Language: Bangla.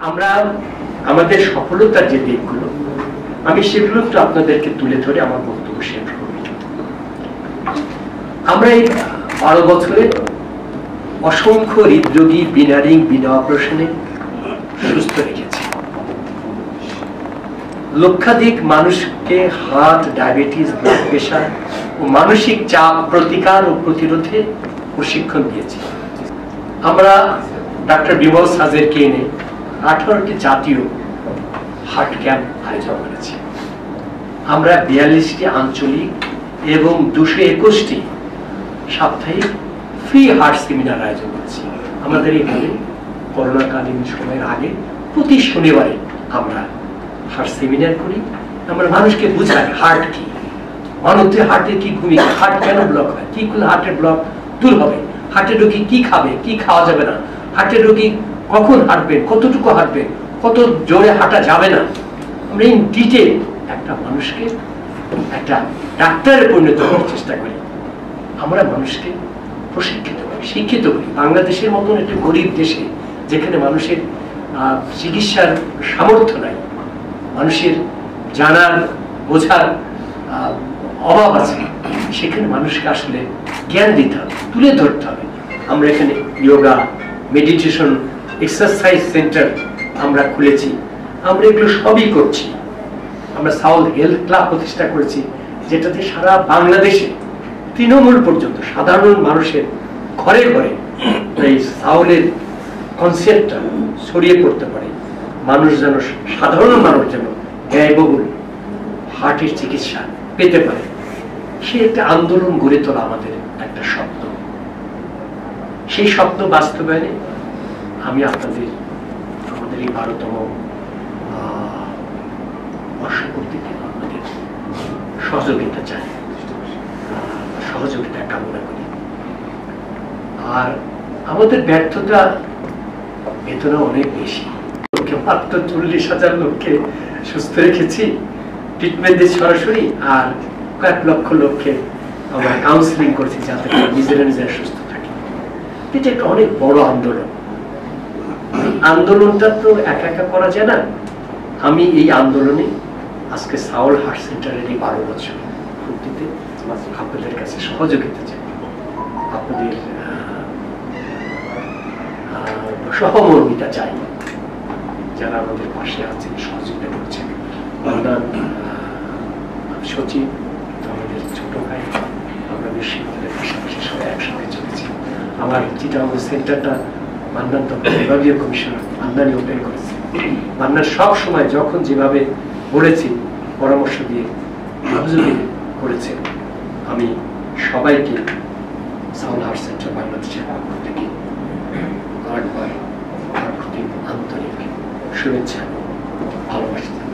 আমরা আমাদের সফলতার যে দিকগুলো আমি সেগুলো একটু আপনাদেরকে তুলে ধরে আমার বক্তব্য শেষ করব। আমরা এই 12 বছরে অসংখ্য হৃদরোগী বিনা রিং বিনা অপারেশনে সুস্থ রেখেছি। লক্ষাধিক মানুষকে হার্ট, ডায়াবেটিস, ব্লাড প্রেশার ও মানসিক চাপ প্রতিকার ও প্রতিরোধে প্রশিক্ষণ দিয়েছি। আমরা ডাক্তার বিমল সাজেরকে এনে 18টি জাতীয় হার্ট ক্যাম্প আয়োজন করেছি। আমরা 42টি আঞ্চলিক এবং 221টি সাপ্তাহিক ফ্রি হার্ট সেমিনার আয়োজন করেছি। আমাদের এখানে করোনাকালীন সময়ের আগে প্রতি শনিবারে আমরা হার্ট সেমিনার করি। আমরা মানুষকে বুঝাই হার্ট কি, মানুষের হার্টের কি ভূমিকা, হার্ট কেন ব্লক হয়, কি করলে হার্টের ব্লক দূর হবে, হার্টের রোগী কি খাবে, কি খাওয়া যাবে না, হার্টের রোগী কখন হাঁটবেন, কতটুকু হাঁটবেন, কত জোরে হাঁটা যাবে না। আমরা ইন ডিটেল একটা মানুষকে একটা ডাক্তারে পরিণত করার চেষ্টা করি। আমরা মানুষকে প্রশিক্ষিত করি, শিক্ষিত করি। বাংলাদেশের মতন একটা গরিব দেশে যেখানে মানুষের চিকিৎসার সামর্থ্য নাই, মানুষের জানার বোঝার অভাব আছে, সেখানে মানুষকে আসলে জ্ঞান দিতে হবে, তুলে ধরতে হবে। আমরা এখানে যোগা, মেডিটেশন, এক্সারসাইজ সেন্টার আমরা খুলেছি। আমরা এগুলো সবই করছি। আমরা সাউল হেলথ ক্লাব প্রতিষ্ঠা করেছি, যেটাতে সারা বাংলাদেশে তৃণমূল পর্যন্ত সাধারণ মানুষের ঘরে ঘরে এই সাউলের কনসেপ্টটা ছড়িয়ে পড়তে পারে। মানুষ যেন, সাধারণ মানুষ যেন ব্যয়বহুল হার্টের চিকিৎসা পেতে পারে, সে একটা আন্দোলন গড়ে তোলা আমাদের একটা স্বপ্ন। সেই স্বপ্ন বাস্তবায়নে আমি আপনাদের আমাদের এই 12তম বর্ষপূর্তিতে আপনাদের সহযোগিতা চাই, সহযোগিতা কামনা করি। আর আমাদের ব্যর্থতা বেতনা অনেক বেশি। মাত্র 40,000 লোককে সুস্থ রেখেছি ট্রিটমেন্ট দিয়ে সরাসরি, আর কয়েক লক্ষ লোককে আমরা কাউন্সিলিং করছি যাতে নিজেরা নিজেরা সুস্থ থাকে। এটা একটা অনেক বড় আন্দোলন। আন্দোলনটা তো একা একা করা যায় না। আমি এই আন্দোলনে আজকে সাউল হার্ট সেন্টারের এই 12 বছর পূর্তিতে আপনাদের কাছে সহযোগিতা চাই, আপনাদের সহমর্মিতা চাই, যারা আমাদের পাশে আছেন, সহযোগিতা করছেন। সচিব, আমাদের ছোট ভাই, আমরা বিশ্ববিদ্যালয়ের পাশাপাশি সবাই একসাথে চলেছি। আমার যেটা আমাদের সেন্টারটা মান্নান তখন বিভাগীয় কমিশনার মান্নানি ওপেন করেছে। মান্নান সব সময় যখন যেভাবে বলেছি পরামর্শ দিয়ে সহযোগিতা করেছে। আমি সবাইকে সাউল হার্ট সেন্টার বাংলাদেশের পক্ষ থেকে আরেকবার আন্তরিক শুভেচ্ছা, ভালোবাসা।